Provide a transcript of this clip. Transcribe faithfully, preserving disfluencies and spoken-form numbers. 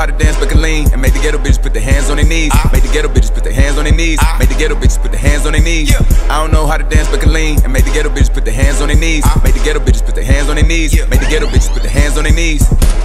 how to dance but can lean. And make the ghetto bitches put their hands on their knees. Make the ghetto bitches put their hands on their knees. Make the ghetto bitches put their hands on their knees. I don't know how to dance but can lean. And make the ghetto bitches put their hands on their knees. Make the ghetto bitches put their hands on their knees. Make the ghetto bitches put their hands on their knees.